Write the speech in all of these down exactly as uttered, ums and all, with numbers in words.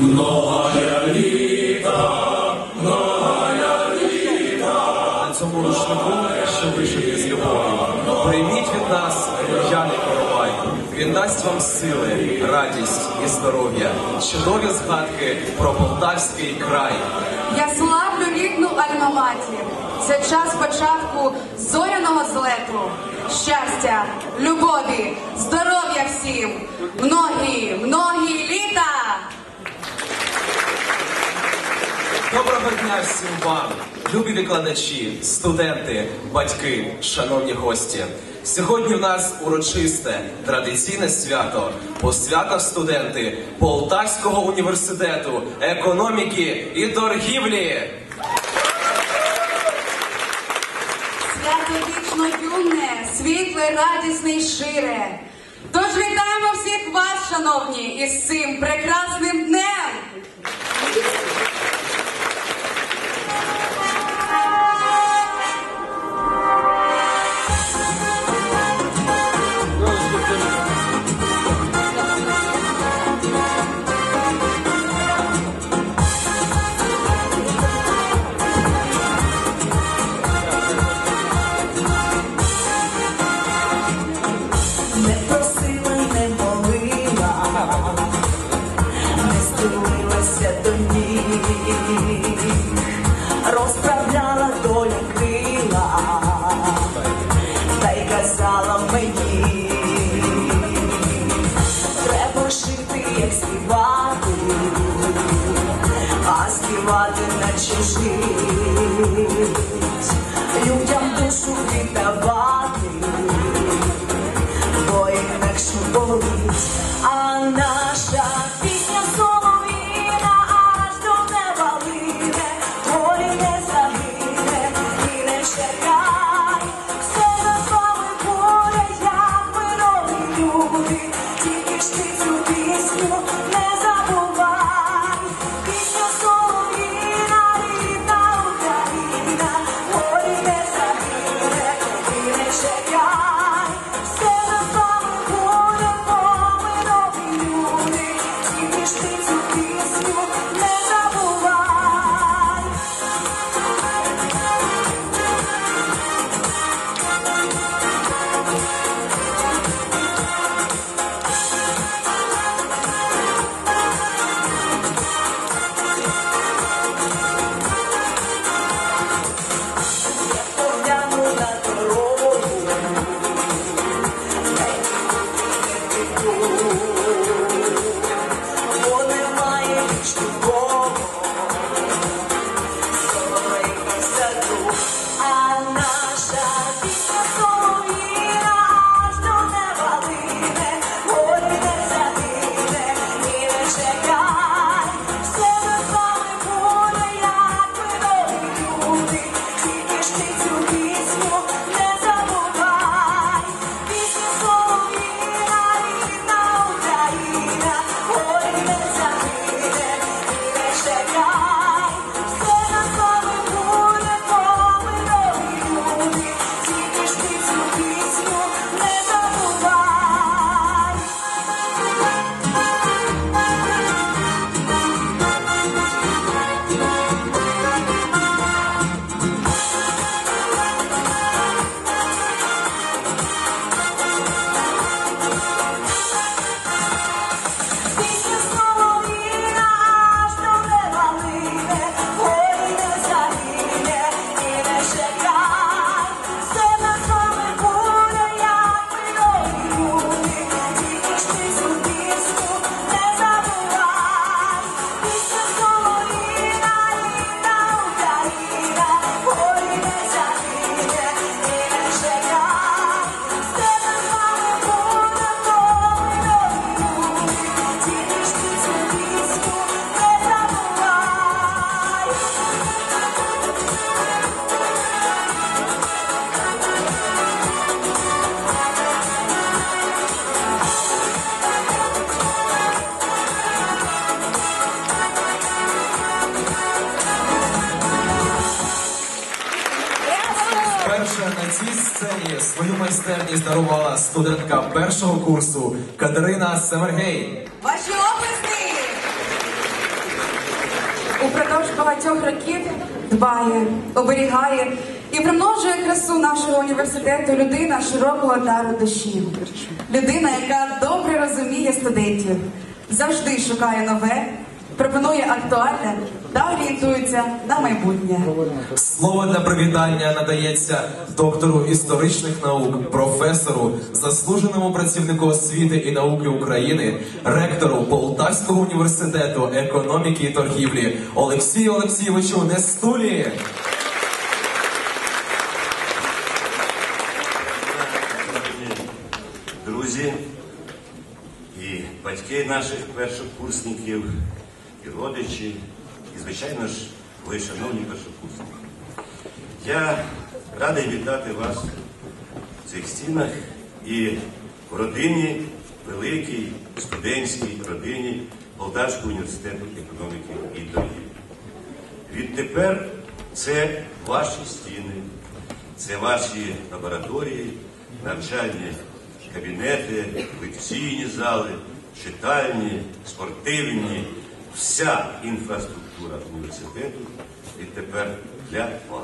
Многая літа, многая літа. На цьому рушнику, що вишитий з любов'ю, прийміть від нас різдвяний коровай. Він дасть вам сили, радість і здоров'я, чудові згадки про Полтавський край. Я славлю рідну Альма-Матір. Це час початку зоряного злету. Щастя, любові, здоров'я всім! Многі, многі літа! Доброго дня всім вам, любі викладачі, студенти, батьки, шановні гості. Сьогодні в нас урочисте, традиційне свято, посвята студенти Полтавського університету економіки і торгівлі. Свято вічно юне, світле, радісне й шире. Тож вітаємо всіх вас, шановні, із цим прекрасним днем! Розправляла доля крила, та й казала мені, треба жити, як співати, а співати наче жить, людям душу віддавати, бо інакше болить, а наша пісня солов'їна аж до неба лине. Ой, не загине і не чекай, все над вами буде, як ми нові люди, тільки ж ти цю пісню не забувай. Пісня солов'їна, рідна Україна, ой, не загине і не чекай, все над вами буде, бо ми нові люди, тільки ж ти цю пісню не забувай. Погляну на дорогу, бо немає більш нікого, соловейки саду, а наша пісня солов'їна аж до неба лине. Ой, не загине і не чекай, все над вами буде, як ми нові люди, тільки ж ти цю пісню не забувай. Пісня солов'їна, рідна Україна, ой, не загине і не чекай, все над вами буде, бо ми нові люди, тільки ж ти цю пісню не забувай. Пісня солов'їна аж до неба лине, ой, не загине і не чекай, все над вами буде, як ми нові люди, тільки ж ти цю пісню не забувай. Пісня солов'їна, рідна Україна, ой, не загине і не чекай, все над вами буде, бо ми нові люди, тільки ж ти цю пісню не забувай. Перша на цій сцені свою майстерність дарувала студентка першого курсу Катерина Семергей. Ваші оплески! впродовж багатьох років дбає, оберігає і примножує красу нашого університету людина широкого дару душі. Людина, яка добре розуміє студентів, завжди шукає нове, пропонує актуальне та орієнтується на майбутнє. Слово для привітання надається доктору історичних наук, професору, заслуженому працівнику освіти і науки України, ректору Полтавського університету економіки і торгівлі Олексію Олексійовичу Нестулі. Друзі і батьки наших першокурсників, і родичі, і, звичайно ж, ви, шановні першокурсники. Я радий вітати вас в цих стінах і в родині, великій студентській родині Полтавського університету економіки і торгівлі. Відтепер це ваші стіни, це ваші лабораторії, навчальні кабінети, лекційні зали, читальні, спортивні, вся інфраструктура університету відтепер для вас.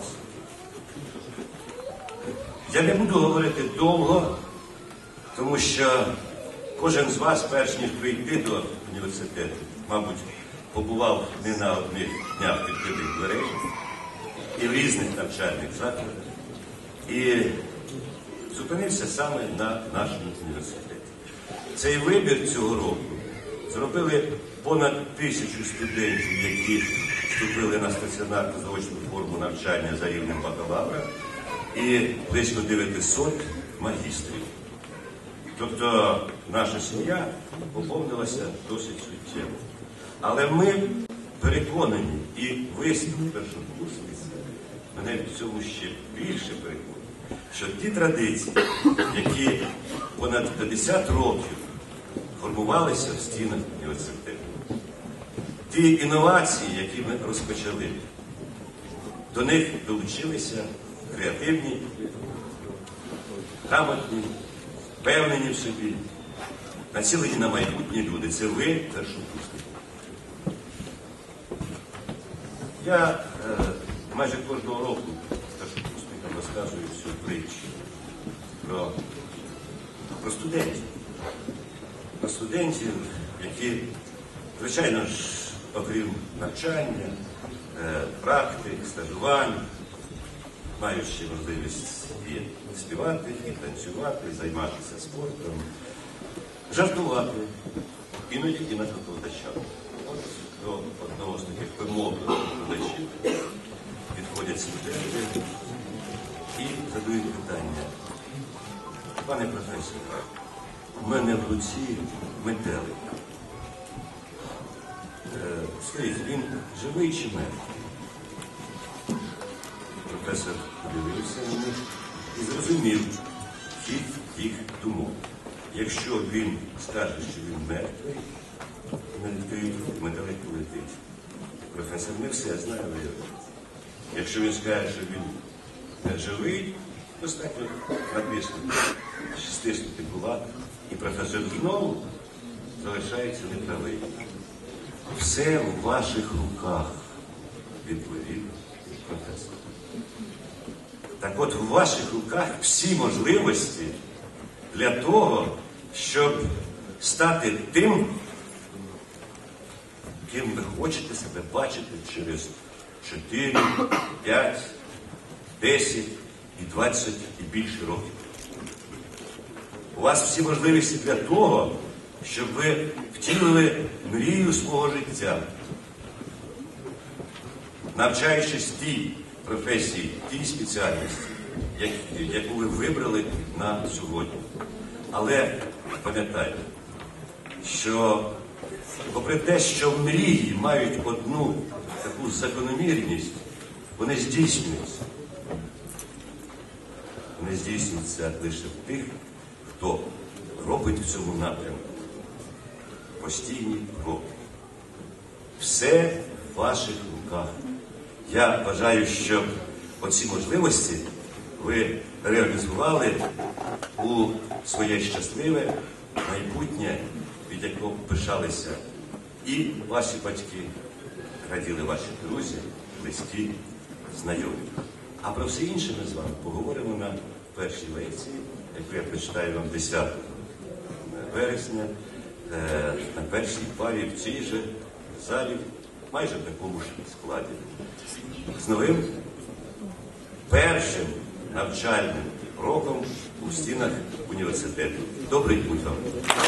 Я не буду говорити довго, тому що кожен з вас, перш ніж прийти до університету, мабуть, побував не на одних днях відкритих дверей і в різних навчальних закладах, і зупинився саме на нашому університеті. Цей вибір цього року зробили понад тисячу студентів, які вступили на стаціонарну заочну форму навчання за рівнем бакалавра, і близько дев'ятисот магістрів. Тобто наша сім'я поповнилася досить суттєво. Але ми переконані, і виступ першокурсниці мене в цьому ще більше переконує, що ті традиції, які понад п'ятдесят років формувалися в стінах університету, ті інновації, які ми розпочали, до них долучилися креативні, грамотні, впевнені в собі, націлені на майбутнє люди. Це ви, першокурсники. Я е, майже кожного року першокурсникам розказую всю притчу про, про студентів. Про студентів, які, звичайно ж, окрім навчання, е, практик, стажувань, мають ще можливість і співати, і танцювати, і займатися спортом, жартувати, іноді і над викладачами. От до одного з таких вимогливих викладачів підходять студенти і задають питання. Пане професоре, у мене в руці метелик. Е, скажіть, він живий чи мертвий? Професор подивився на них і зрозумів хід їх думок. Якщо він скаже, що він мертвий, не відкриють, метелик полетить. Професор не все знає, виявляється. Якщо він скаже, що він не живий, достатньо натиснути, стиснути кулак, і професор знову залишається неправий. Все в ваших руках, відповів професор. Так от в ваших руках всі можливості для того, щоб стати тим, ким ви хочете себе бачити через чотири, п'ять, десять і двадцять і більше років. У вас всі можливості для того, щоб ви втілили мрію свого життя, навчаючись тій професії, тій спеціальності, яку ви вибрали на сьогодні. Але пам'ятайте, що попри те, що мрії мають одну таку закономірність, вони здійснюються. Вони здійснюються лише в тих, хто робить в цьому напрямку постійні кроки. Все в ваших руках. Я бажаю, щоб оці можливості ви реалізували у своє щасливе майбутнє, від якого пишалися і ваші батьки, раділи ваші друзі, близькі, знайомі. А про все інше ми з вами поговоримо на першій лекції, яку я прочитаю вам десятого вересня, на першій парі в цій же залі, майже в такому ж складі. З новим першим навчальним роком у стінах університету. Добрий путь вам!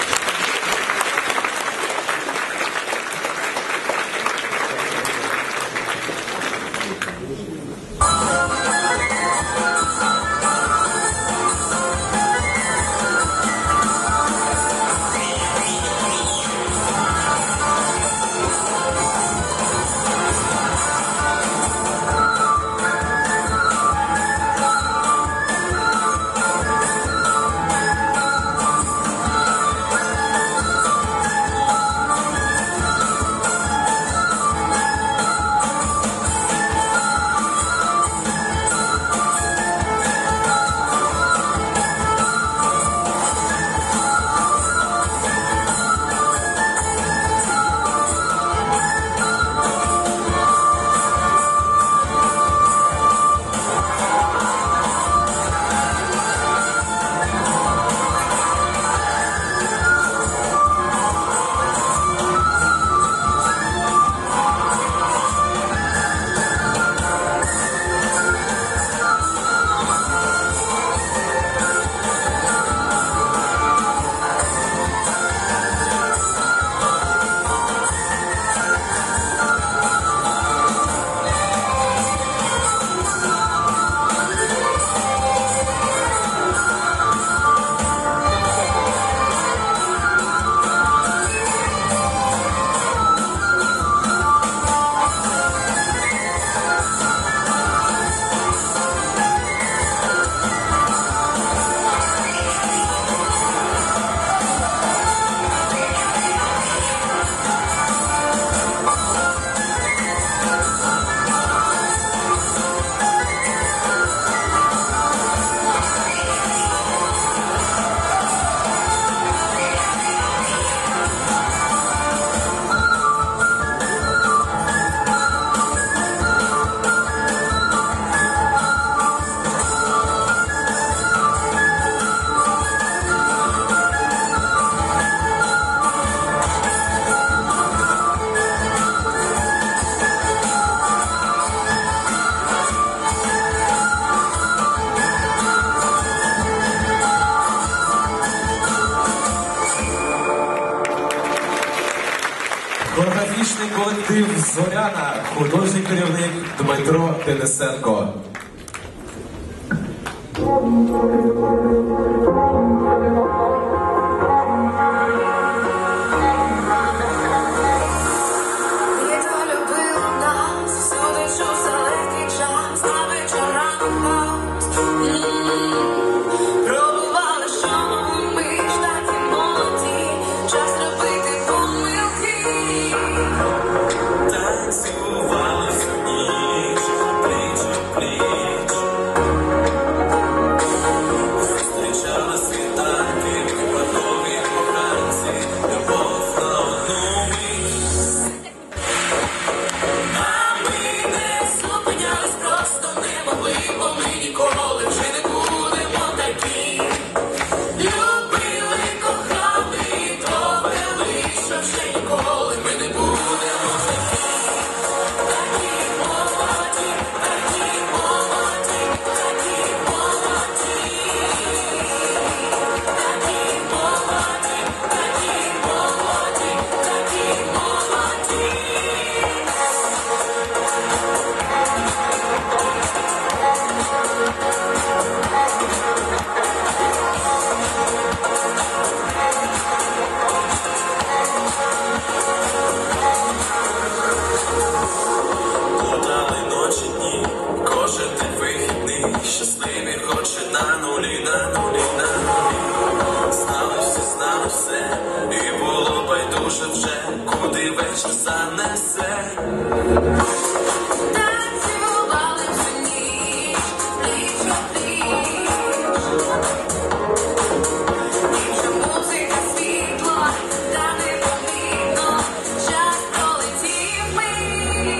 Хореографічний колектив «Зоряна», художній керівник Дмитро Денисенко. Світло, та не помітно, час полетів мій.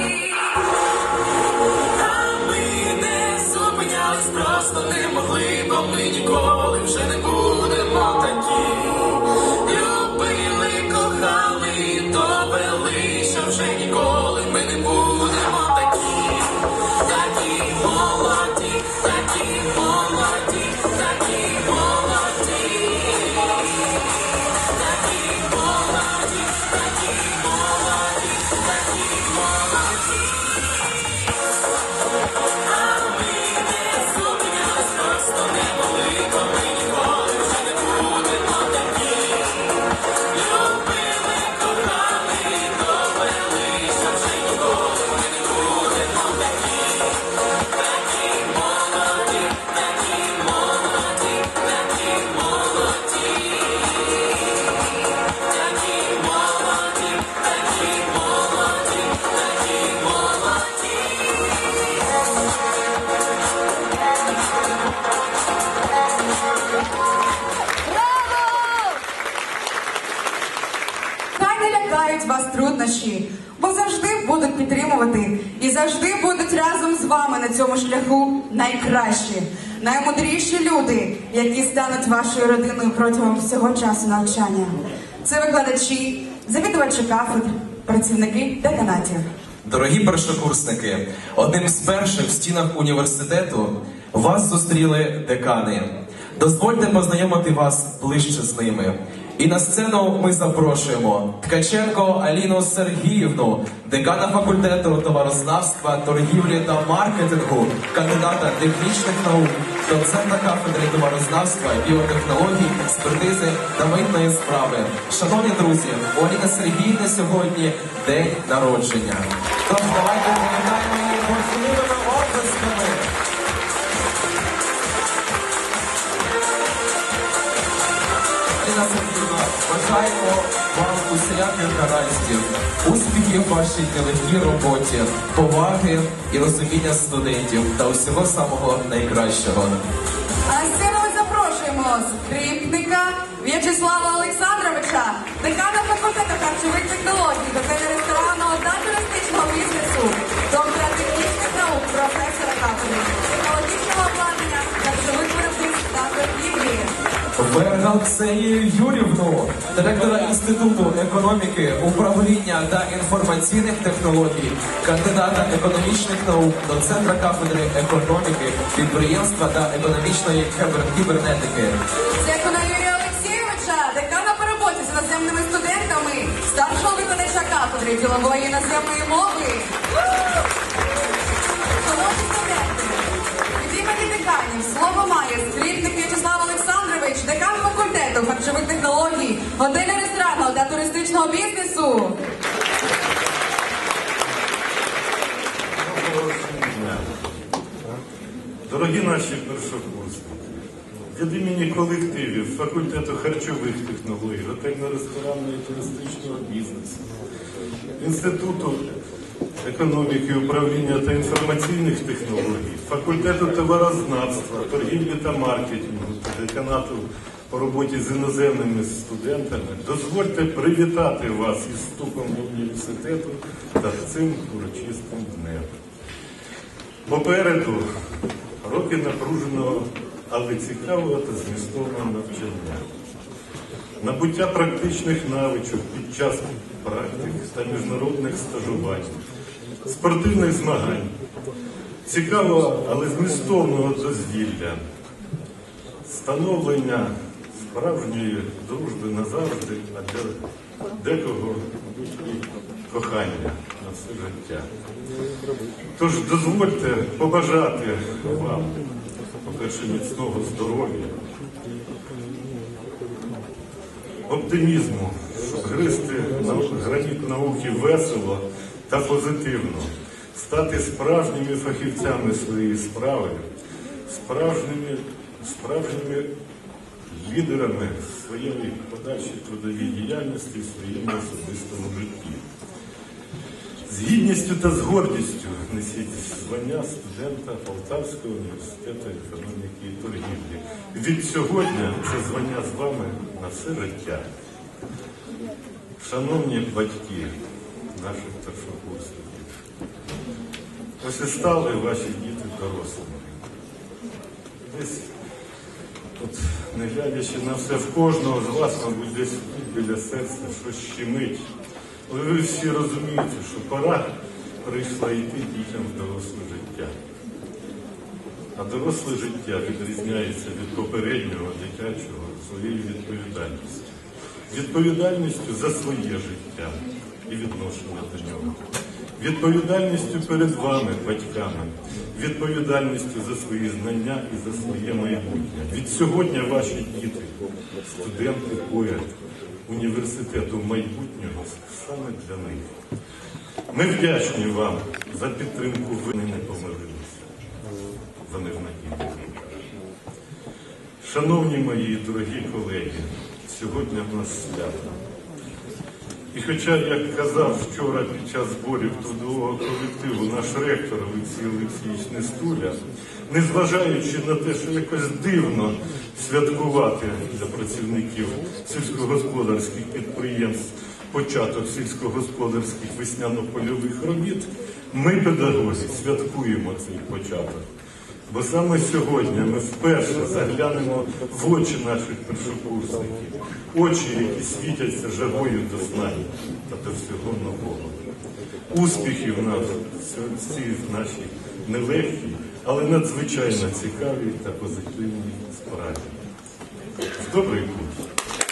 вже ніколи ми не будемо такі, такі молоді, такі молоді, такі молоді, такі молоді, такі молоді, такі молоді. А ми не зупинялись, просто не були, бо ми ніколи вже не будемо такі. Любили, кохали, довели, що вже ніколи ми не будемо такі. Такі молоді, такі молоді, такі молоді. Такі молоді, такі молоді, такі молоді. Хай не лякають вас труднощі, бо завжди будуть підтримувати і завжди будуть разом з вами на цьому шляху найкращі, наймудріші люди, які стануть вашою родиною протягом всього часу навчання. Це викладачі, завідувачі кафедр, працівники деканатів. Дорогі першокурсники, одним з перших в стінах університету вас зустріли декани. Дозвольте познайомити вас ближче з ними. І на сцену ми запрошуємо Ткаченко Аліну Сергіївну, декана факультету товарознавства, торгівлі та маркетингу, кандидата технічних наук, доцента кафедри товарознавства, біотехнологій, експертизи та митної справи. Шановні друзі, у Аліни Сергіївни сьогодні день народження. Тож давайте привітаємо її бурхливими оплесками. Аліна Сергіївна, бажаємо вам усіляких гараздів, успіхів в вашій нелегкій роботі, поваги і розуміння студентів та усього самого найкращого. А на сцену ми запрошуємо скрипника В'ячеслава Олександровича, декана факультету харчових технологій, готелю ресторанного та туристичного бізнесу, доктора технічних наук, професора кафедри, технологічного обладнання, харчових виробництв та торгівлі. Вергал Ксенію Юрівну, директора Інституту економіки, управління та інформаційних технологій, кандидата економічних наук, доцентра кафедри економіки, підприємства та економічної кібер- кібернетики. Дякую Юрія Олексійовича, декана по роботі з іноземними студентами, старшого викладача кафедри ділової іноземної мови. Шановні студенти, від імені деканів слово має скрипник В'ячеслав Олександрович, декан факультету харчових технологій, готелю ресторанного та туристичного бізнесу. Дорогі наші першокурсники, від імені колективів факультету харчових технологій, готельно-ресторанного і туристичного бізнесу, Інституту економіки, управління та інформаційних технологій, факультету товарознавства, торгівлі та маркетингу, деканату по роботі з іноземними студентами, дозвольте привітати вас із вступом до університету та цим урочистим днем. Попереду роки напруженого, але цікавого та змістовного навчання. Набуття практичних навичок під час практик та міжнародних стажувань, спортивних змагань, цікавого, але змістовного дозвілля, становлення справжньої дружби назавжди, а для декого і кохання на все життя. Тож дозвольте побажати вам, по-перше, міцного здоров'я, оптимізму, щоб гризти граніт науки весело та позитивно, стати справжніми фахівцями своєї справи, справжніми, справжніми лідерами своєї подальшої трудовій діяльності і своєму особистому житті. З гідністю та з гордістю несіть звання студента Полтавського університету економіки і торгівлі. Від сьогодні це звання з вами на все життя. Шановні батьки наших першокурсників, ось і стали ваші діти дорослими. Десь, от, не глядячи на все, в кожного з вас, мабуть, десь біля серця щось щемить. Але ви всі розумієте, що пора прийшла йти дітям в доросле життя. А доросле життя відрізняється від попереднього дитячого своєю відповідальністю. Відповідальністю за своє життя і відношення до нього. Відповідальністю перед вами, батьками. Відповідальністю за свої знання і за своє майбутнє. Від сьогодні ваші діти, студенти, поети університету майбутнього саме для них. Ми вдячні вам за підтримку. Ви не помилилися. Вони в надії. Шановні мої дорогі колеги, сьогодні в нас свято. І хоча, як казав вчора під час зборів трудового колективу наш ректор Олексій Олексійович Нестуля, незважаючи на те, що якось дивно святкувати для працівників сільськогосподарських підприємств початок сільськогосподарських весняно-польових робіт, ми, педагоги, святкуємо цей початок. Бо саме сьогодні ми вперше заглянемо в очі наших першокурсників, очі, які світяться жагою до знань та до всього нового. Успіхів нас в цій нашій нелегкій, але надзвичайно цікавій та позитивній справі. В добрий путь!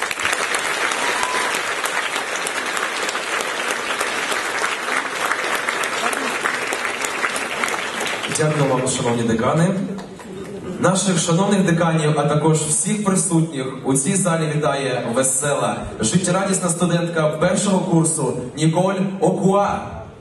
Дякую вам, шановні декани. Наших шановних деканів, а також всіх присутніх у цій залі вітає весела, життєрадісна студентка першого курсу Ніколь Окуа.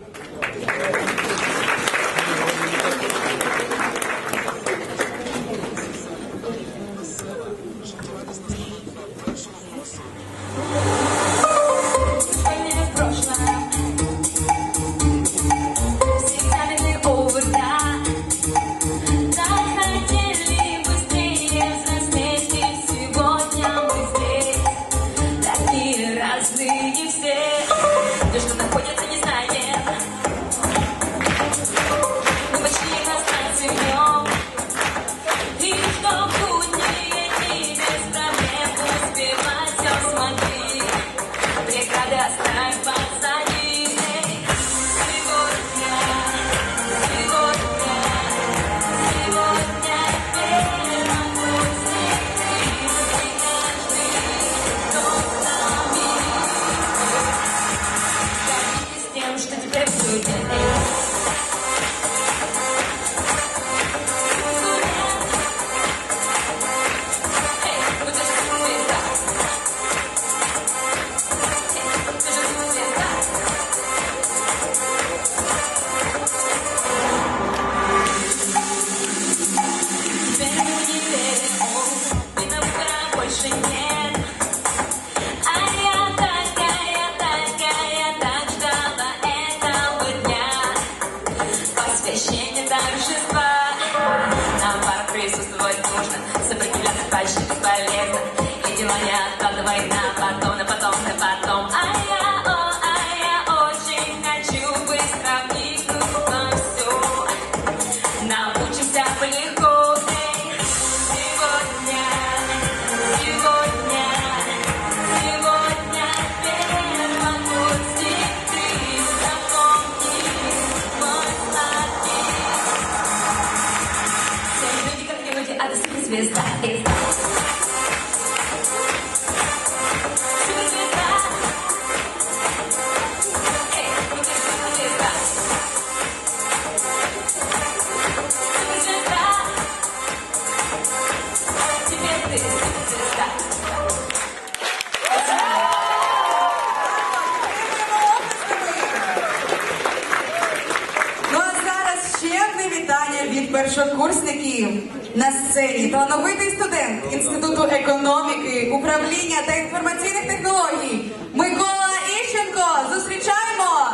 Першокурсників на сцені талановитий студент Інституту економіки, управління та інформаційних технологій Микола Іщенко. Зустрічаємо!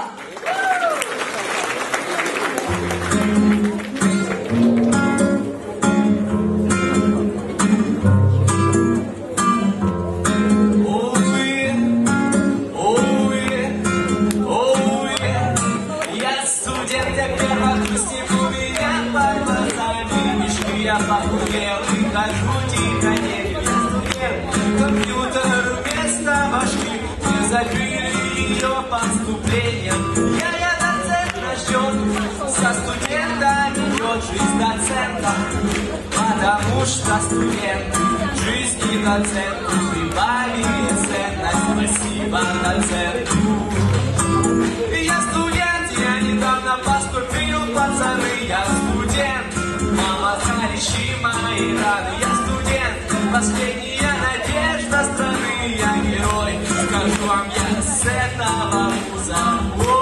Я похудел и хожу тихо, не без студент. Компьютер вместо башки не закрыли. еще поступлением. Я, я доцент насчет, со студентами идет жизнь доцента. Потому что студенты жизни доценту прибавили ценность. Спасибо доценту. Я студент, я недавно поступил, пацаны, я студент. Мама, залечи мои раны, я студент. Последняя надежда страны, я герой. Скажу вам я с этого вуза.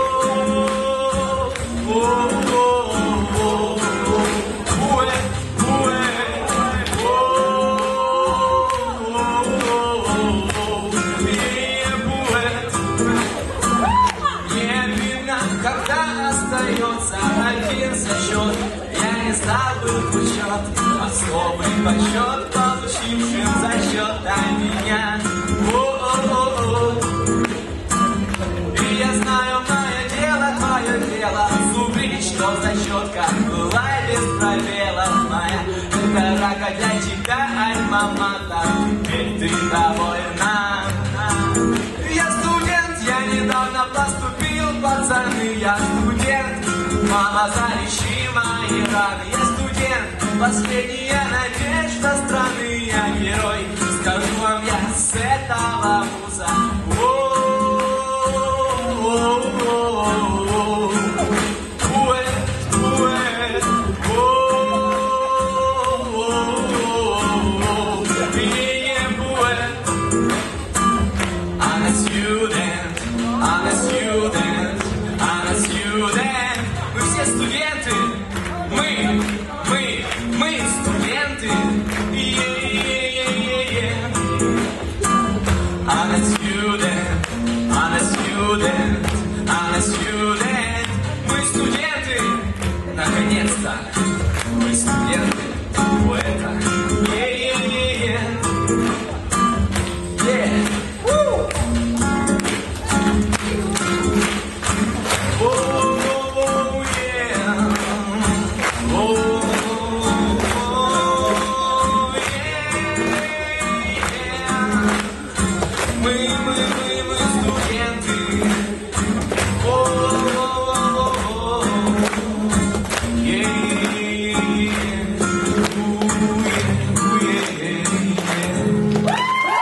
Один зачет, я не забыл учет, особый почет получившим зачет до меня. О-о-о-о. И я знаю, мое дело, твое дело, зубрить, что зачет, как была без пробелов моя. Это рака для тебя, альма-матер, теперь ты довольна. Я студент, я недавно поступил, пацаны, я студент. Мама, залечи мои раны, я студент, последняя надежда страны, я герой, скажу вам я с этого вуза. I'm a student, I'm a student, I'm a student. Мы все студенты, мы, мы, мы студенты. Yeah-yeah-yeah-yeah. I'm a student, I'm a student, I'm a student. Мы студенты, наконец-то, мы студенты, поэта. Yeah-yeah-yeah-yeah. Yeah. Woo! Oh, yeah. Oh, yeah. Мы, мы, мы, мы студенты. Oh, yeah. Ooh, yeah, yeah.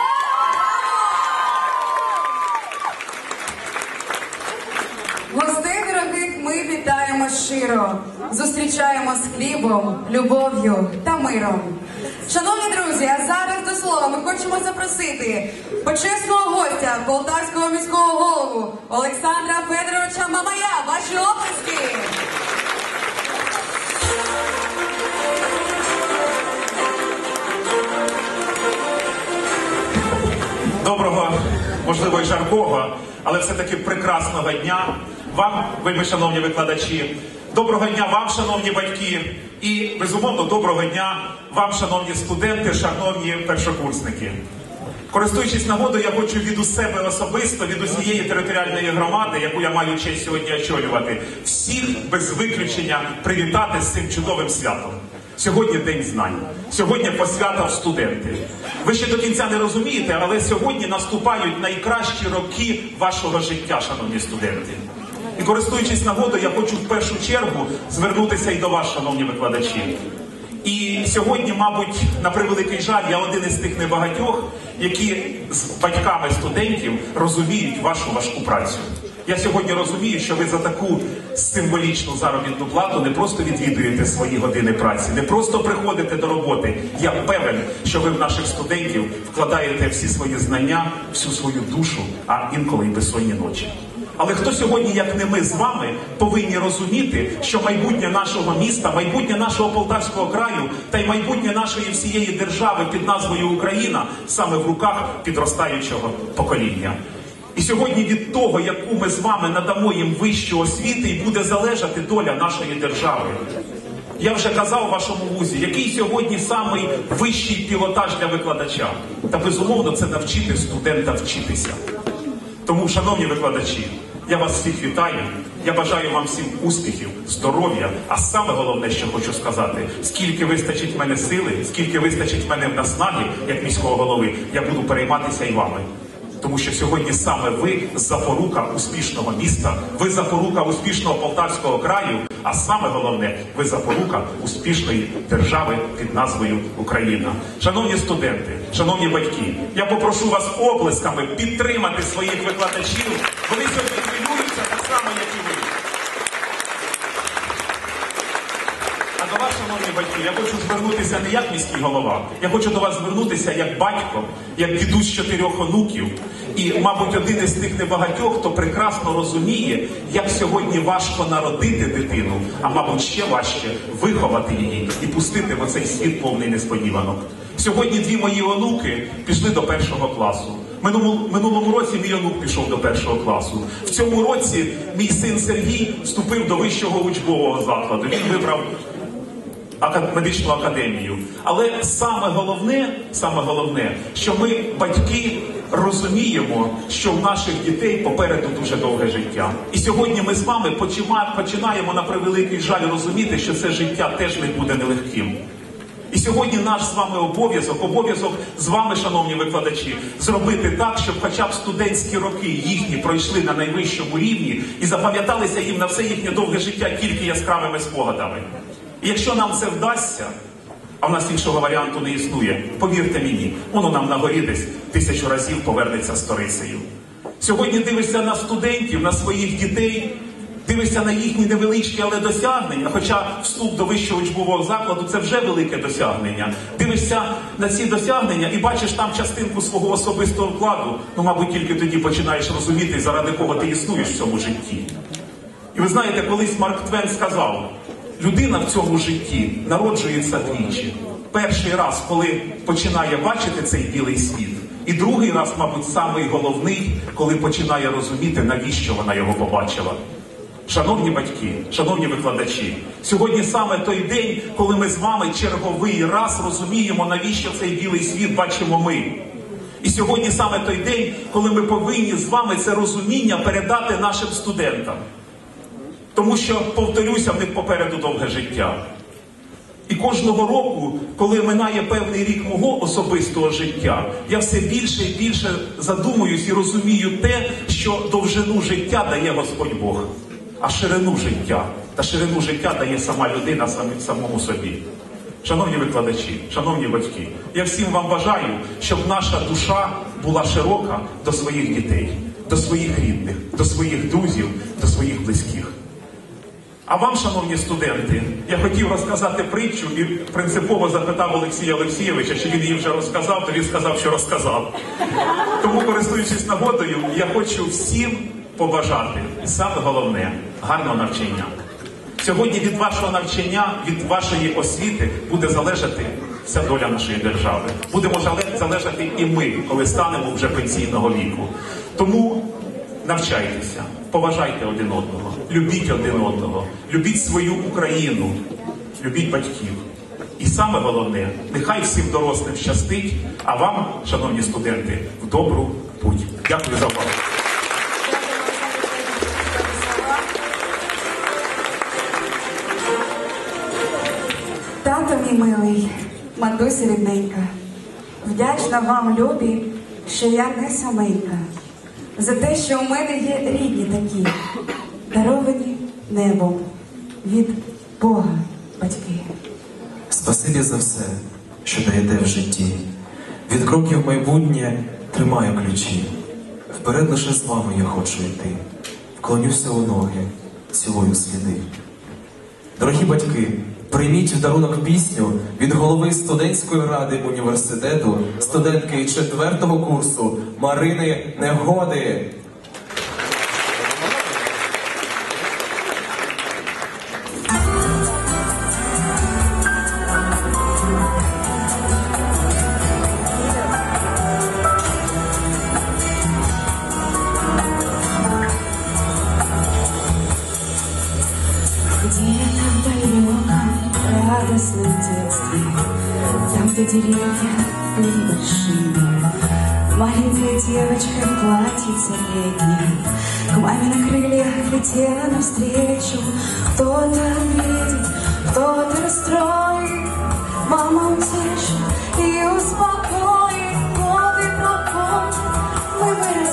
Гостей дорогих ми вітаємо щиро, зустрічаємо з хлібом, любов'ю та миром. Шановні друзі, а зараз до слова ми хочемо запросити почесного гостя Полтавського міського голову Олександра Федоровича Мамая. Ваші оплески! Доброго, можливо, і жаркого, але все-таки прекрасного дня вам, вельми шановні викладачі. Доброго дня вам, шановні батьки. І, безумовно, доброго дня вам, шановні студенти, шановні першокурсники. Користуючись нагодою, я хочу від у себе особисто, від усієї територіальної громади, яку я маю честь сьогодні очолювати, всіх без виключення привітати з цим чудовим святом. Сьогодні День знань, сьогодні посвята в студенти. Ви ще до кінця не розумієте, але сьогодні наступають найкращі роки вашого життя, шановні студенти. І користуючись нагодою, я хочу в першу чергу звернутися і до вас, шановні викладачі. І сьогодні, мабуть, на превеликий жаль, я один із тих небагатьох, які з батьками студентів розуміють вашу важку працю. Я сьогодні розумію, що ви за таку символічну заробітну плату не просто відвідуєте свої години праці, не просто приходите до роботи. Я певен, що ви в наших студентів вкладаєте всі свої знання, всю свою душу, а інколи й безсонні ночі. Але хто сьогодні, як не ми з вами, повинні розуміти, що майбутнє нашого міста, майбутнє нашого Полтавського краю та й майбутнє нашої всієї держави під назвою Україна саме в руках підростаючого покоління. І сьогодні від того, яку ми з вами надамо їм вищу освіту, і буде залежати доля нашої держави. Я вже казав вашому вузі, який сьогодні самий вищий пілотаж для викладача. Та безумовно це навчити студента вчитися. Тому, шановні викладачі, я вас всіх вітаю, я бажаю вам всім успіхів, здоров'я, а саме головне, що хочу сказати, скільки вистачить в мене сили, скільки вистачить в мене наснаги, як міського голови, я буду перейматися і вами. Тому Тому що сьогодні саме ви запорука успішного міста, ви запорука успішного Полтавського краю, а саме головне, ви запорука успішної держави під назвою Україна. Шановні студенти, шановні батьки, я попрошу вас оплесками підтримати своїх викладачів. Вони сьогодні хвилюються так само, як і ви. А до вас, шановні батьки, я хочу звернутися не як міський голова, я хочу до вас звернутися як батько, як дідусь чотирьох онуків. І, мабуть, один із тих небагатьох, хто прекрасно розуміє, як сьогодні важко народити дитину, а, мабуть, ще важче виховати її і пустити в оцей світ повний несподіванок. Сьогодні дві мої онуки пішли до першого класу. Минулому, минулому році мій онук пішов до першого класу. В цьому році мій син Сергій вступив до вищого учбового закладу. Він вибрав медичну академію. Але саме головне, саме головне, що ми, батьки, розуміємо, що в наших дітей попереду дуже довге життя. І сьогодні ми з вами починаємо, на превеликий жаль, розуміти, що це життя теж не буде нелегким. І сьогодні наш з вами обов'язок, обов'язок з вами, шановні викладачі, зробити так, щоб хоча б студентські роки їхні пройшли на найвищому рівні і запам'яталися їм на все їхнє довге життя тільки яскравими спогадами. І якщо нам це вдасться, а в нас іншого варіанту не існує, повірте мені, воно нам на горі десь тисячу разів повернеться сторицею. Сьогодні дивишся на студентів, на своїх дітей, дивишся на їхні невеличкі, але досягнення, хоча вступ до вищого учбового закладу – це вже велике досягнення. Дивишся на ці досягнення і бачиш там частинку свого особистого вкладу, ну, мабуть, тільки тоді починаєш розуміти, заради кого ти існуєш в цьому житті. І ви знаєте, колись Марк Твен сказав, людина в цьому житті народжується двічі. Перший раз, коли починає бачити цей білий світ, і другий раз, мабуть, самий головний, коли починає розуміти, навіщо вона його побачила. Шановні батьки, шановні викладачі, сьогодні саме той день, коли ми з вами черговий раз розуміємо, навіщо цей білий світ бачимо ми. І сьогодні саме той день, коли ми повинні з вами це розуміння передати нашим студентам. Тому що, повторюся, в них попереду довге життя. І кожного року, коли минає певний рік мого особистого життя, я все більше і більше задумуюсь і розумію те, що довжину життя дає Господь Бог, а ширину життя та ширину життя дає сама людина самому собі. Шановні викладачі, шановні батьки, я всім вам бажаю, щоб наша душа була широка до своїх дітей, до своїх рідних, до своїх друзів, до своїх близьких. А вам, шановні студенти, я хотів розказати притчу і принципово запитав Олексія Олексійовича, чи він її вже розказав, то він сказав, що розказав. Тому, користуючись нагодою, я хочу всім побажати, саме головне, гарного навчання. Сьогодні від вашого навчання, від вашої освіти буде залежати вся доля нашої держави. Будемо залежати і ми, коли станемо вже пенсійного віку. Тому навчайтеся, поважайте один одного, любіть один одного, любіть свою Україну, любіть батьків. І саме головне, нехай всім дорослим щастить, а вам, шановні студенти, в добру путь. Дякую за увагу. Тато мій милий, матуся рідненька, вдячна вам, любі, що я не саменька, за те, що у мене є рідні такі, даровані небом від Бога, батьки. Спасибі за все, що даєте в житті. Від кроків майбутнє тримаю ключі. Вперед лише з вами я хочу йти. Вклонюся у ноги, цілую сліди. Дорогі батьки, прийміть в дарунок пісню від голови студентської ради університету, студентки четвертого курсу Марини Негоди. Где-то в далеком радостном детстве, там, где деревья были большими, маленькая девочка в платьице летнем к маме на крыльях летела навстречу. Кто-то обидит, кто-то расстроит, мама утешит и успокоит. Годы проходят, мы выросли.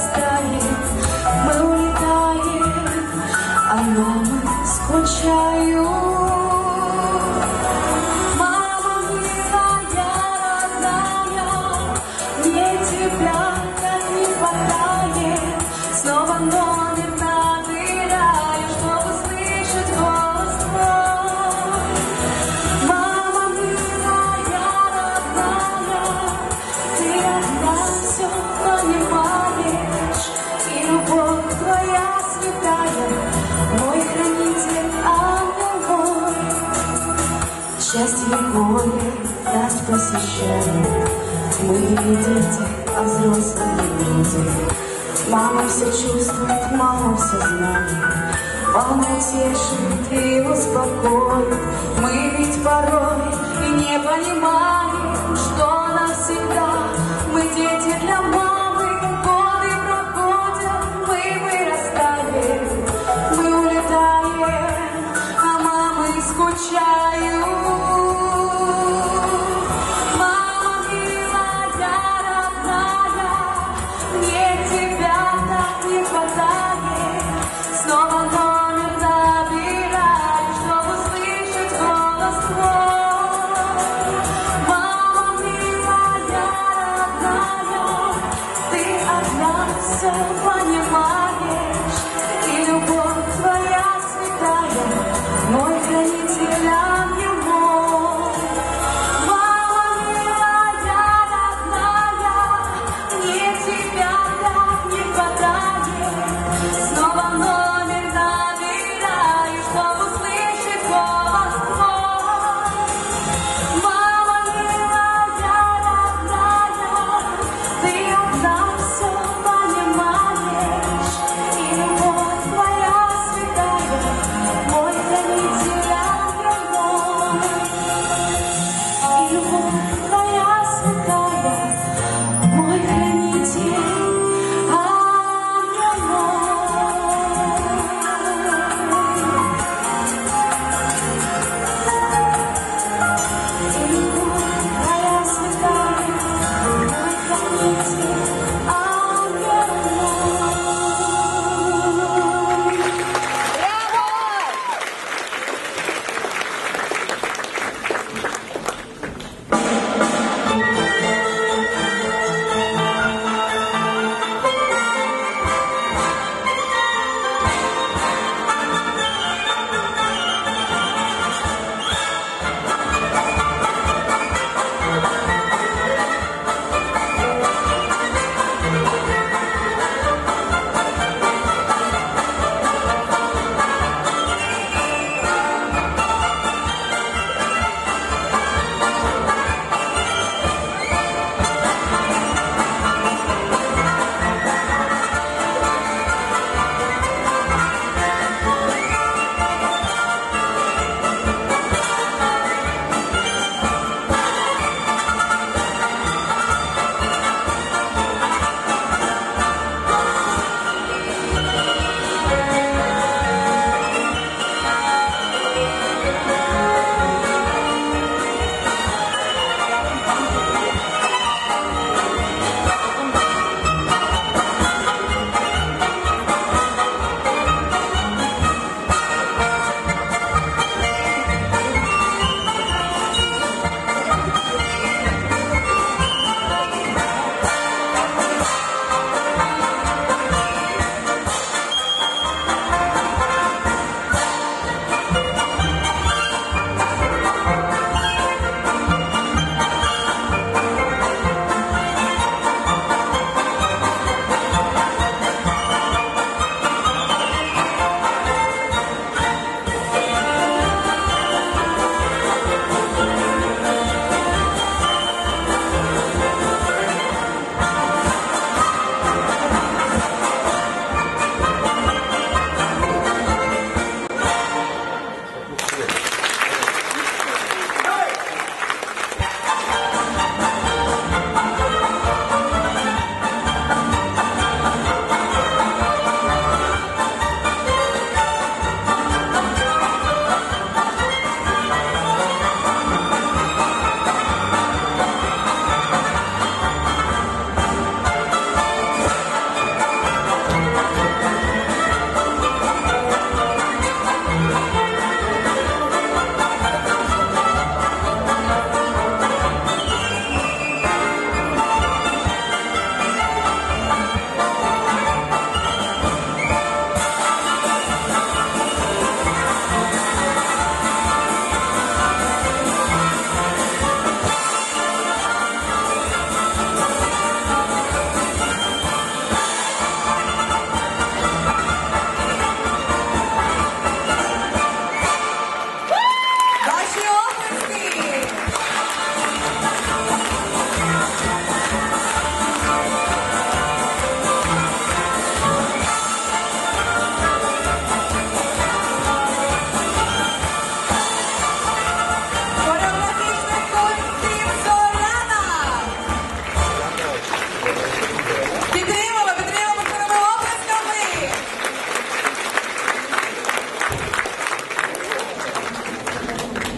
мамы скучаю. Мама милая, родная, мне тебя так не хватает. Снова номер набираю, чтобы слышать голос твой. Мама милая, родная, ты одна все понимаешь, и любовь твоя святая, мой хранитель, ангел мой. Счастье и горе нас посещает, мы не дети, а взрослые люди. Мама все чувствует, мама все знает, мама утешит и успокоит. Мы ведь порой и не понимаем, что навсегда мы дети для мамы. Годы проходят, мы вырастаем, мы улетаем, а мамы скучают. Мама милая, родная, мне тебя так не хватает. Снова номер набираю, чтобы услышать голос твой. Мама милая, родная,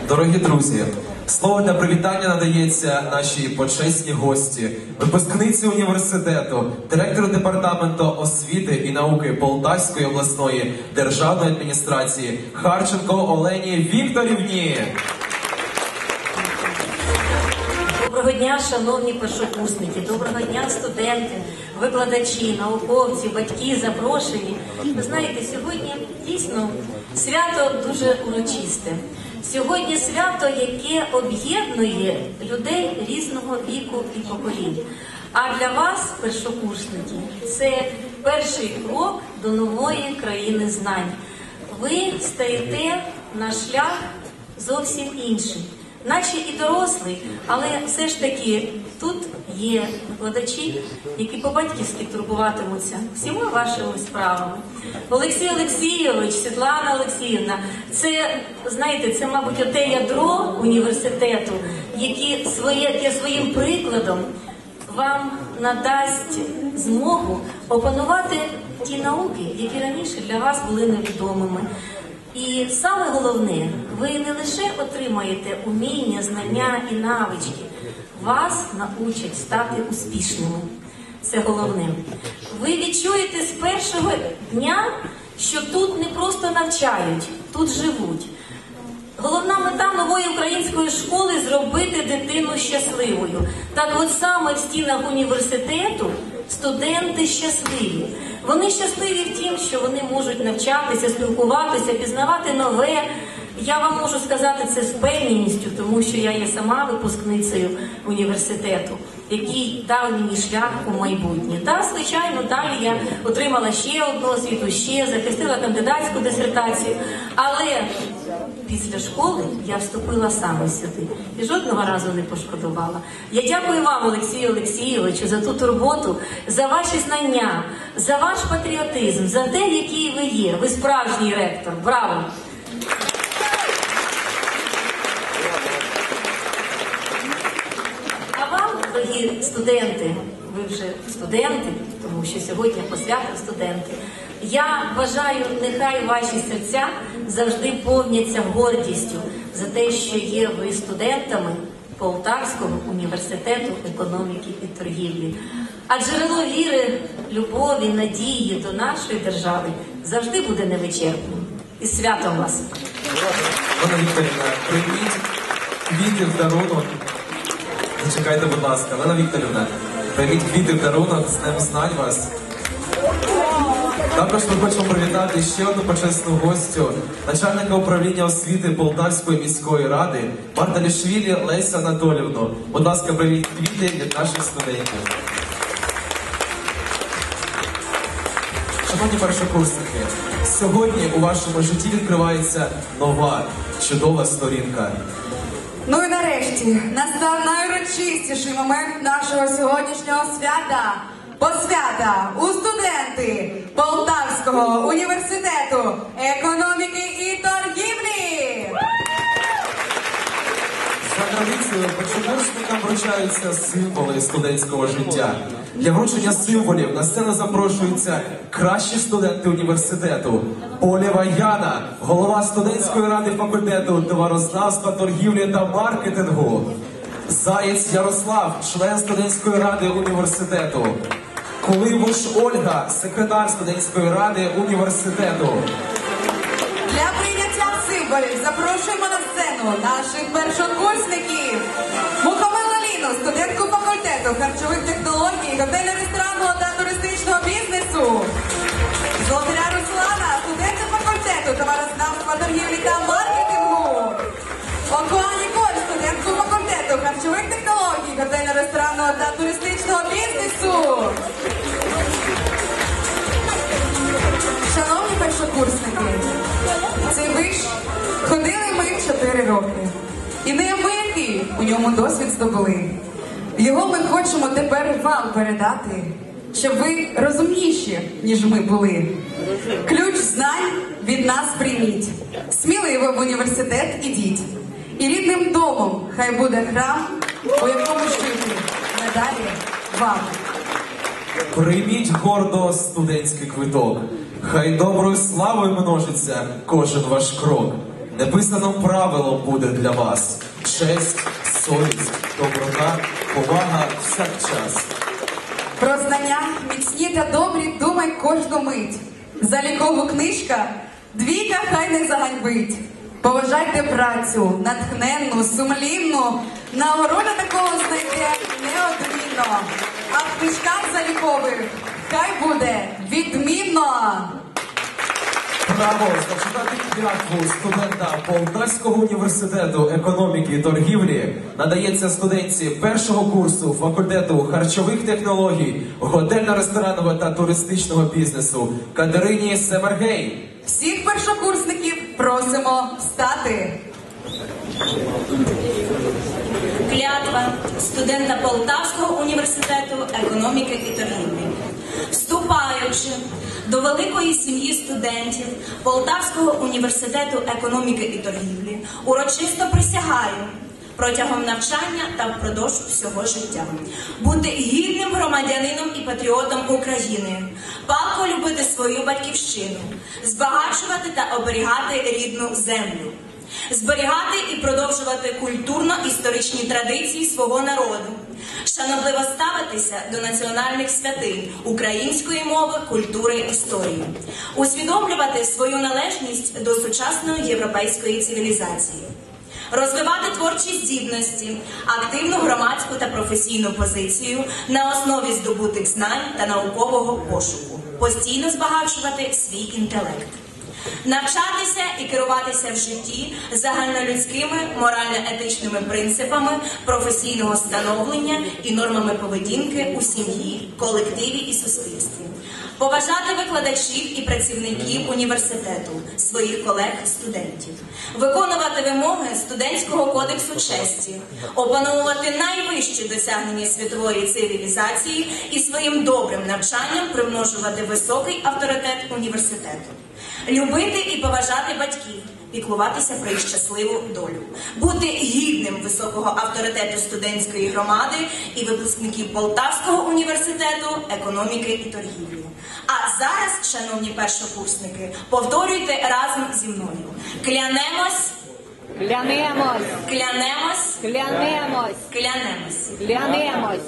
Дорогі друзі, слово для привітання надається нашій почесній гості, випускниці університету, директору департаменту освіти і науки Полтавської обласної державної адміністрації Харченко Олені Вікторівні. Доброго дня, шановні першокурсники, доброго дня, студенти, викладачі, науковці, батьки, запрошені. Ви знаєте, сьогодні дійсно свято дуже урочисте. Сьогодні свято, яке об'єднує людей різного віку і поколінь. А для вас, першокурсники, це перший крок до нової країни знань. Ви стаєте на шлях зовсім інший. Наче і дорослий, але все ж таки тут є викладачі, які по-батьківськи турбуватимуться всіма вашими справами. Олексій Олексійович, Світлана Олексіївна, це, знаєте, це, мабуть, оте ядро університету, яке, своє, яке своїм прикладом вам надасть змогу опанувати ті науки, які раніше для вас були невідомими. І саме головне, ви не лише отримаєте уміння, знання і навички, вас научать стати успішними. Це головне. Ви відчуєте з першого дня, що тут не просто навчають, тут живуть. Головна мета нової української школи – зробити дитину щасливою. Так от саме в стінах університету студенти щасливі. Вони щасливі в тім, що вони можуть навчатися, спілкуватися, пізнавати нове. Я вам можу сказати це з впевненістю, тому що я є сама випускницею університету, який дав мені шлях у майбутнє. Та, звичайно, далі я отримала ще одну освіту, ще захистила кандидатську дисертацію, але після школи я вступила саме сюди і жодного разу не пошкодувала. Я дякую вам, Олексію Олексійовичу, за ту турботу, за ваші знання, за ваш патріотизм, за те, який ви є. Ви справжній ректор. Браво! А вам, дорогі студенти, ви вже студенти, тому що сьогодні посвята студенти, я бажаю, нехай ваші серця завжди повняться гордістю за те, що є ви студентами Полтавського університету економіки і торгівлі. А джерело віри, любові, надії до нашої держави завжди буде невичерпним. І святом вас! Олена Вікторівна, прийміть квіти в дарунок. Зачекайте, будь ласка. Олена Вікторівна, прийміть квіти в дарунок, з Днем знань вас. Також ми хочемо привітати ще одну почесну гостю, начальника управління освіти Полтавської міської ради Марталішвілі Лесю Анатоліївну. Будь ласка, привіть квіти від наших студентів. Шановні першокурсники, сьогодні у вашому житті відкривається нова, чудова сторінка. Ну і нарешті настав найурочистіший момент нашого сьогоднішнього свята. Посвята у студенти Полтавського університету економіки і торгівлі. За традицією першокурсникам вручаються символи студентського життя. Для вручення символів на сцену запрошуються кращі студенти університету. Полєва Яна, голова студентської ради факультету товарознавства, торгівлі та маркетингу. Заєць Ярослав, член студентської ради університету. Кулибуш Ольга, секретар студентської ради університету. Для прийняття символів запрошуємо на сцену наших першокурсників. Мухомел Аліну, студентку факультету харчових технологій, готельно-ресторанного та туристичного бізнесу. Золотаря Руслана, студентка факультету товарознавства, торгівлі та маркетингу. Окуа Ніколь, студентку факультету харчових технологій, готельно-ресторанного та туристичного бізнесу. Шановні першокурсники, цей виш ходили ми чотири роки. І неабиякий у ньому досвід здобули. Його ми хочемо тепер вам передати, щоб ви розумніші, ніж ми були. Ключ знань від нас прийміть. Сміливо в університет ідіть. І рідним домом хай буде храм, у якому жити надалі вам. Прийміть гордо студентський квиток. Хай доброю славою множиться кожен ваш крок. Неписаним правилом буде для вас честь, совість, доброта, повага всякчас. Про знання міцні та добрі думай кожну мить. Залікову книжка двійка хай не заганьбить. Поважайте працю, натхненну, сумлінну, нагорода такого знайде неодмінно. А в книжках залікових хай буде відмінно. Право зачитати клятву студента Полтавського університету економіки і торгівлі надається студентці першого курсу факультету харчових технологій, готельно-ресторанного та туристичного бізнесу Катерині Семергей. Всіх першокурсників просимо встати. Клятва студента Полтавського університету економіки і торгівлі. Вступаючи до великої сім'ї студентів Полтавського університету економіки і торгівлі, урочисто присягаю протягом навчання та впродовж всього життя бути гідним громадянином і патріотом України, палко любити свою батьківщину, збагачувати та оберігати рідну землю, зберігати і продовжувати культурно-історичні традиції свого народу, шанобливо ставитися до національних святинь української мови, культури, історії, усвідомлювати свою належність до сучасної європейської цивілізації, розвивати творчі здібності, активну громадську та професійну позицію на основі здобутих знань та наукового пошуку, постійно збагачувати свій інтелект. Навчатися і керуватися в житті загальнолюдськими морально-етичними принципами професійного становлення і нормами поведінки у сім'ї, колективі і суспільстві. Поважати викладачів і працівників університету, своїх колег-студентів. Виконувати вимоги студентського кодексу честі. Опановувати найвищі досягнення світової цивілізації і своїм добрим навчанням примножувати високий авторитет університету. Любити і поважати батьків, піклуватися про їх щасливу долю, бути гідним високого авторитету студентської громади і випускників Полтавського університету економіки і торгівлі. А зараз, шановні першокурсники, повторюйте разом зі мною. Клянемось, Клянемось, клянемось, клянемось, клянемось. клянемось.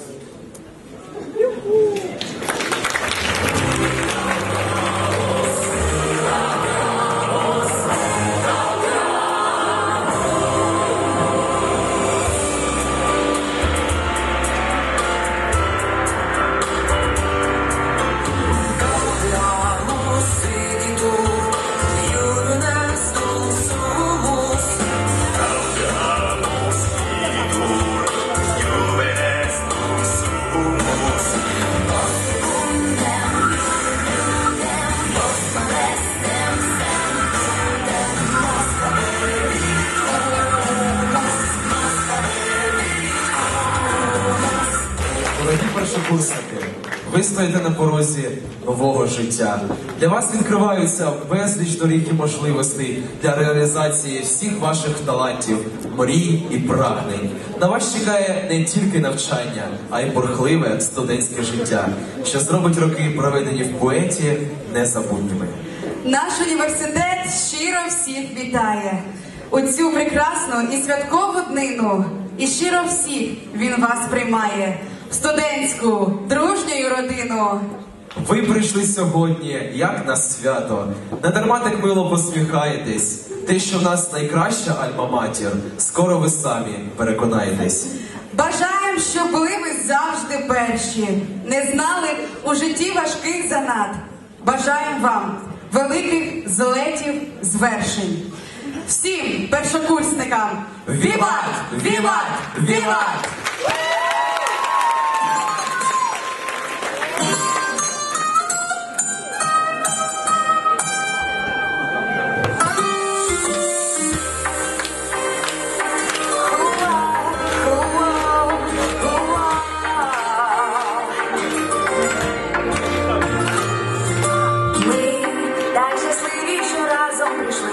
Дорогі першокурсники, ви стоїте на порозі нового життя. Для вас відкриваються безліч доріг і можливостей для реалізації всіх ваших талантів, мрій і прагнень. На вас чекає не тільки навчання, а й бурхливе студентське життя, що зробить роки, проведені в поеті, незабутніми. Наш університет щиро всіх вітає у цю прекрасну і святкову днину. І щиро всіх він вас приймає в студентську дружню родину. Ви прийшли сьогодні, як на свято. Надарма так мило посміхаєтесь. Те, що в нас найкраща альма-матір, скоро ви самі переконаєтесь. Бажаємо, щоб були ви завжди перші, не знали у житті важких занад. Бажаємо вам великих злетів, звершень. Всім першокурсникам віват! Віват! Віват!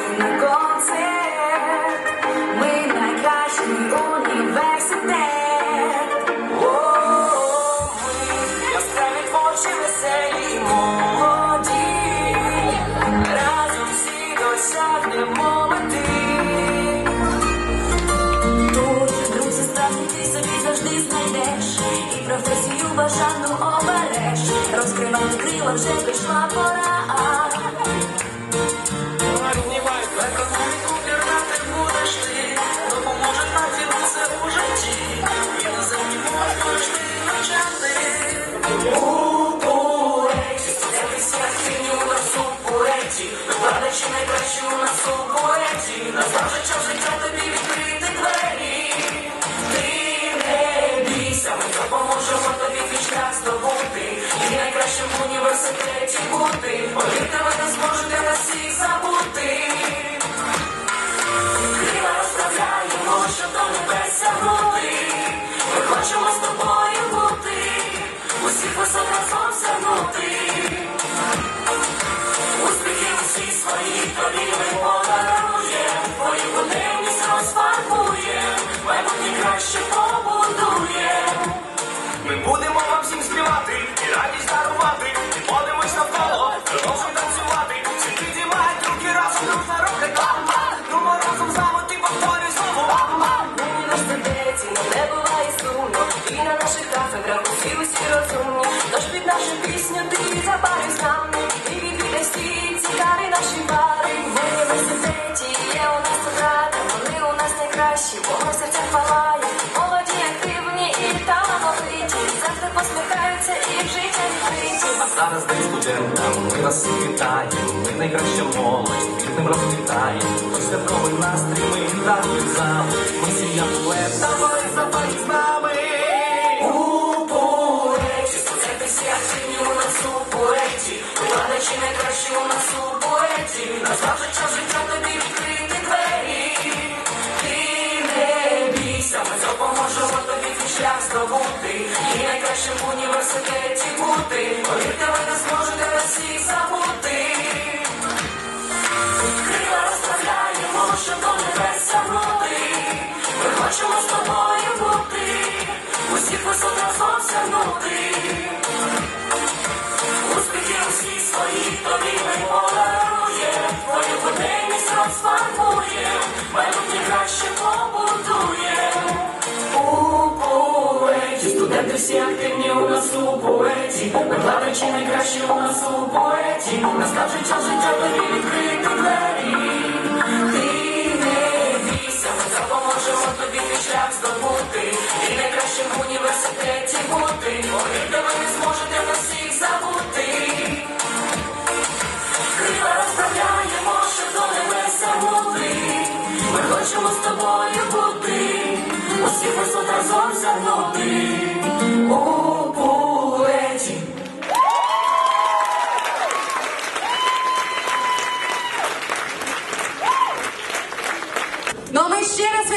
Ми найкращий університет. треба, вже прийшла пора. Економіку пірнати будеш ти, допоможе нам це у житті. Іноземні мови будеш ти навчати. У поеті, студентські активні у нас у поеті, викладачі найкращі у нас у поеті. Назавжди час життя тобі відкрити двері. Ти не бійся, ми допоможемо тобі твій шлях здобути. І найкращим в університеті бути. Повірте, ви не зможете нас всіх забути. Крила розправляємо, щоб до небес сягнути. Ми хочемо з тобою бути, усіх висот разом сягнути. Успіхи усі свої тобі ми подаруєм, твою буденність розфарбуєм, майбутнє краще побудуєм. Ми будемо вам всім співати і радість дарувати. Підводимось навколо, продовжуй танцювати. Всі підіймають руки разом, друг на руки, бам-бам. Ну ми разом з нами, ти повторюй знову, бам-бам. В університеті нам не буває сумно, і на наших кафедрах усі усі розумні. Тож під нашу пісню ти запалюй з нами, і відвідай всі цікаві наші бари. В університеті є у нас тут рада, вони у нас найкращі, бо ми в серцях палає. Молоді, активні і талановиті, завжди посміхаються і в життя відкриті. А зараз день студентам, ми вас всіх вітаємо, ми найкраща молодь, квітнем розквітаємо. Тож святковий настрій ми вітаємо в зал, ми сім'я поет, давай запаль з нами. У поеті, студенти всі активні у нас у поеті, викладачі найкращі у нас у поеті. Назавжди час життя тобі відкрити двері. Ти не бійся, ми допоможемо тобі твій шлях здобути. І найкращим в університеті бути. Повірте, ви не зможете нас всіх забути. Крила розправляємо, щоб до небес сягнути. Ми хочемо з тобою бути, усіх висот разом сягнути. Успіхи усі свої тобі ми подаруєм, твою буденність розфарбуєм, майбутнє краще побудуєм. У поеті, студенти всі активні у нас у поеті, викладачі найкращі у нас у поеті. Настав же час життя тобі відкрити двері. Ти не бійся, ми допоможемо тобі твій шлях здобути. І найкращим в університеті бути. Повірте, ви не зможете нас всіх забути. Крила розправляємо, щоб до небес сягнути. Ми хочемо з тобою бути, усіх висот разом сягнути. У поеті. Ну а ми ще раз